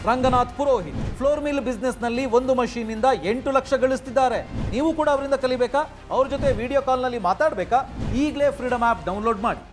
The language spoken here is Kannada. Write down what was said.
Ranganath Purohit flour mill business ನಲ್ಲಿ ಒಂದು ಮಷೀನ್ ಇಂದ 8 ಲಕ್ಷ ಗಳಿಸ್ತಿದ್ದಾರೆ. ನೀವು ಕೂಡ ಅವರಿಂದ ಕಲಿಬೇಕಾ? ಅವ್ರ ಜೊತೆ ವಿಡಿಯೋ ಕಾಲ್ ನಲ್ಲಿ ಮಾತಾಡಬೇಕಾ? ಈಗಲೇ ಫ್ರೀಡಮ್ ಆಪ್ ಡೌನ್ಲೋಡ್ ಮಾಡಿ.